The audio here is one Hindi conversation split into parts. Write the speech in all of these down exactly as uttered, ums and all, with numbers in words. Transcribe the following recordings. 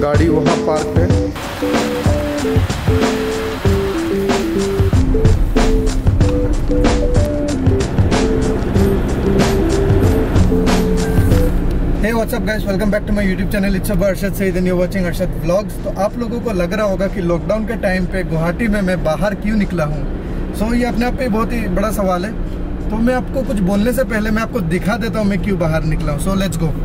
गाड़ी वहाँ पार्क है। Hey what's up guys, welcome back to my YouTube channel. It's Arshad Saeed and you watching Arshad vlogs. तो आप लोगों को लग रहा होगा कि लॉकडाउन के टाइम पे गुवाहाटी में मैं बाहर क्यों निकला हूँ। सो so, ये अपने आप पे बहुत ही बड़ा सवाल है। तो मैं आपको कुछ बोलने से पहले मैं आपको दिखा देता हूँ मैं क्यों बाहर निकला हूँ। So let's go.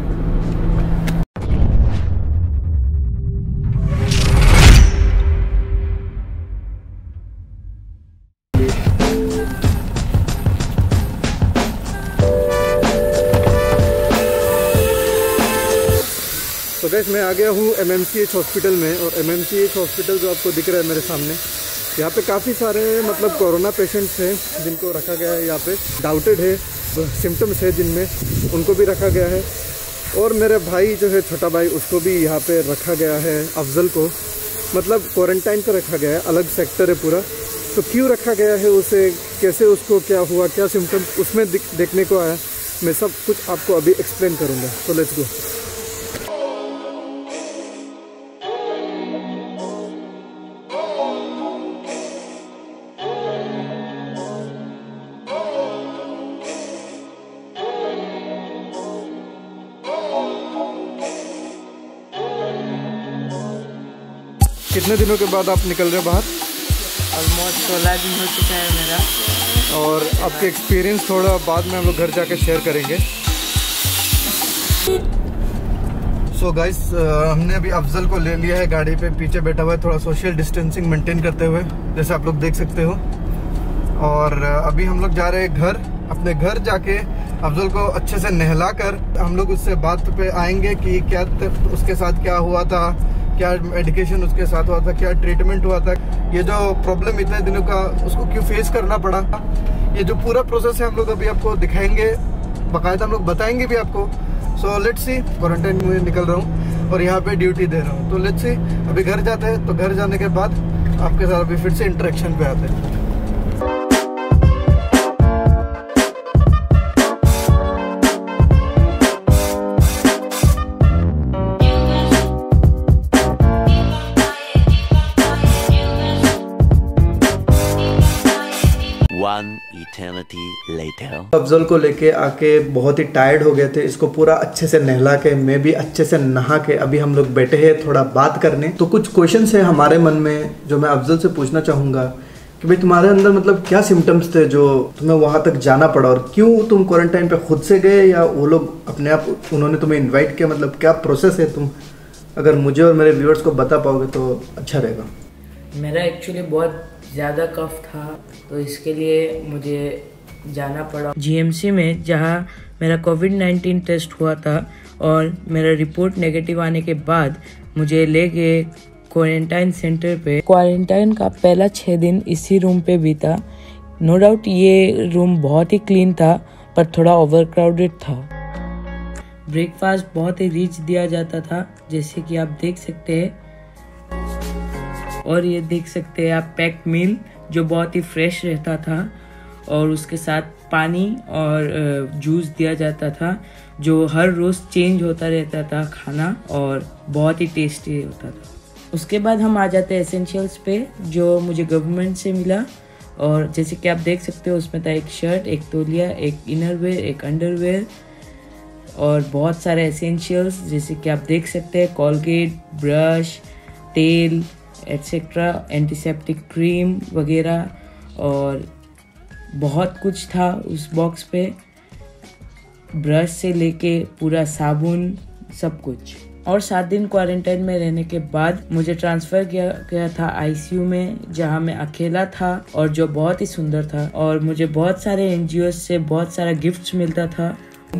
तो गैस मैं आ गया हूँ M M C H hospital में। और M M C H hospital जो आपको दिख रहा है मेरे सामने, यहाँ पे काफ़ी सारे मतलब कोरोना पेशेंट्स हैं जिनको रखा गया है। यहाँ पे डाउटेड है, सिम्टम्स है जिनमें, उनको भी रखा गया है। और मेरे भाई जो है, छोटा भाई, उसको भी यहाँ पे रखा गया है। अफजल को मतलब क्वारंटाइन पर रखा गया है, अलग सेक्टर है पूरा। तो क्यों रखा गया है उसे, कैसे उसको क्या हुआ, क्या सिम्टम्स उसमें देखने को आया, मैं सब कुछ आपको अभी एक्सप्लेन करूँगा। तो लेट्स गो। कितने दिनों के बाद आप निकल रहे हो बाहर? ऑलमोस्ट सोलह दिन हो चुका है मेरा। और आपके एक्सपीरियंस थोड़ा बाद में हम लोग घर जाके शेयर करेंगे। सो so गाइस, हमने अभी अफजल को ले लिया है गाड़ी पे, पीछे बैठा हुआ है, थोड़ा सोशल डिस्टेंसिंग मेंटेन करते हुए, जैसे आप लोग देख सकते हो। और अभी हम लोग जा रहे हैं घर। अपने घर जाके अफजल को अच्छे से नहला कर हम लोग उससे बात पे आएंगे कि क्या उसके साथ क्या हुआ था, क्या मेडिकेशन उसके साथ हुआ था, क्या ट्रीटमेंट हुआ था, ये जो प्रॉब्लम इतने दिनों का उसको क्यों फेस करना पड़ा, ये जो पूरा प्रोसेस है हम लोग अभी आपको दिखाएंगे, बाकायदा हम लोग बताएंगे भी आपको। So let's see. क्वारंटाइन में निकल रहा हूँ और यहाँ पे ड्यूटी दे रहा हूँ। तो लेट्स सी, अभी घर जाते हैं। तो घर जाने के बाद आपके साथ अभी फिर से इंटरेक्शन पे आते हैं। One eternity later. अफजल को लेके आके बहुत ही टायर्ड हो गए थे। इसको पूरा अच्छे से नहला के, मैं भी अच्छे से नहा के अभी हम लोग बैठे हैं थोड़ा बात करने। तो कुछ क्वेश्चंस है हमारे मन में जो मैं अफजल से पूछना चाहूँगा कि भाई तुम्हारे अंदर मतलब क्या सिम्टम्स थे जो तुम्हें वहाँ तक जाना पड़ा, और क्यों तुम क्वारंटाइन पे खुद से गए या वो लोग अपने आप उन्होंने तुम्हें इन्वाइट किया, मतलब क्या प्रोसेस है? तुम अगर मुझे और मेरे व्यूअर्स को बता पाओगे तो अच्छा रहेगा। मेरा एक्चुअली बहुत ज़्यादा कफ था, तो इसके लिए मुझे जाना पड़ा जी एम सी में, जहाँ मेरा कोविड नाइन्टीन टेस्ट हुआ था। और मेरा रिपोर्ट नेगेटिव आने के बाद मुझे ले गए क्वारंटाइन सेंटर पे। क्वारंटाइन का पहला छः दिन इसी रूम पे बीता। नो डाउट ये रूम बहुत ही क्लीन था, पर थोड़ा ओवर क्राउडेड था। ब्रेकफास्ट बहुत ही रिच दिया जाता था, जैसे कि आप देख सकते हैं। और ये देख सकते हैं आप पैक्ड मील जो बहुत ही फ्रेश रहता था, और उसके साथ पानी और जूस दिया जाता था, जो हर रोज़ चेंज होता रहता था खाना, और बहुत ही टेस्टी होता था। उसके बाद हम आ जाते हैं एसेंशियल्स पे, जो मुझे गवर्नमेंट से मिला। और जैसे कि आप देख सकते हो, उसमें था एक शर्ट, एक तौलिया, एक इनरवेयर, एक अंडरवेयर, और बहुत सारे एसेंशियल्स जैसे कि आप देख सकते हैं, कोलगेट, ब्रश, तेल एटसेट्रा, एंटीसेप्टिक क्रीम वगैरह, और बहुत कुछ था उस बॉक्स पे, ब्रश से लेके पूरा साबुन, सब कुछ। और सात दिन क्वारंटाइन में रहने के बाद मुझे ट्रांसफ़र किया गया था आई सी यू में, जहां मैं अकेला था, और जो बहुत ही सुंदर था। और मुझे बहुत सारे एन जी ओ से बहुत सारा गिफ्ट्स मिलता था।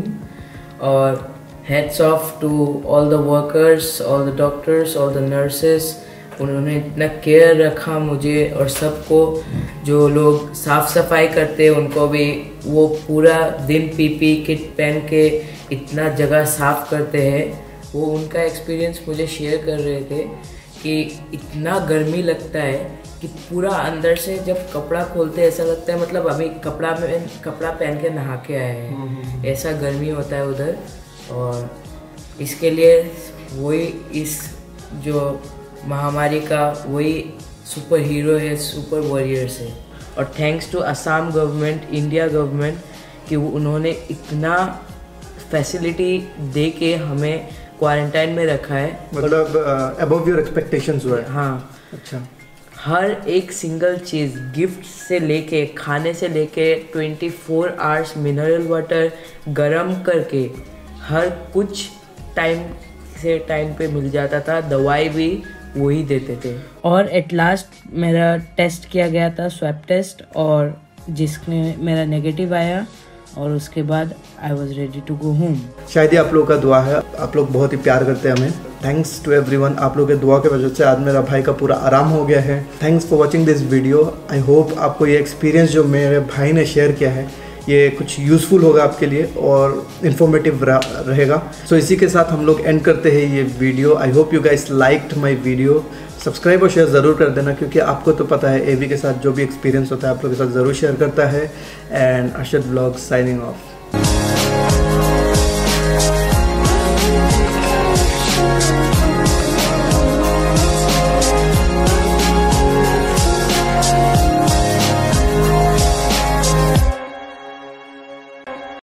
और hats off to all the workers, all the doctors, all the nurses. उन्होंने इतना केयर रखा मुझे, और सबको जो लोग साफ सफाई करते हैं उनको भी वो पूरा दिन पीपी किट पहन के इतना जगह साफ करते हैं। वो उनका एक्सपीरियंस मुझे शेयर कर रहे थे कि इतना गर्मी लगता है कि पूरा अंदर से जब कपड़ा खोलते ऐसा लगता है मतलब अभी कपड़ा में कपड़ा पहन के नहा के आए हैं, ऐसा गर्मी होता है उधर। और इसके लिए वही इस जो महामारी का वही सुपर हीरो है, सुपर वॉरियर्स है। और thanks to Assam government, India government कि वो उन्होंने इतना फैसिलिटी दे के हमें क्वारंटाइन में रखा है। मतलब अबव योर एक्सपेक्टेशंस हुआ है। हाँ, अच्छा। हर एक सिंगल चीज़, गिफ्ट से लेके खाने से लेके twenty four hours mineral water गरम करके हर कुछ टाइम से टाइम पे मिल जाता था। दवाई भी वही देते थे। और एट लास्ट मेरा टेस्ट किया गया था, स्वैब टेस्ट, और जिसमें मेरा नेगेटिव आया और उसके बाद I was ready to go home. शायद ही आप लोगों का दुआ है, आप लोग बहुत ही प्यार करते हैं हमें। थैंक्स टू एवरीवन, आप लोगों के दुआ की वजह से आज मेरा भाई का पूरा आराम हो गया है। Thanks for watching this video. I hope आपको ये एक्सपीरियंस जो मेरे भाई ने शेयर किया है ये कुछ यूज़फुल होगा आपके लिए और इन्फॉर्मेटिव रहेगा। सो so, इसी के साथ हम लोग एंड करते हैं ये video. I hope you guys liked my video. Subscribe और शेयर ज़रूर कर देना, क्योंकि आपको तो पता है एवी के साथ जो भी एक्सपीरियंस होता है आप लोगों के साथ ज़रूर शेयर करता है। And Arshad vlogs signing of.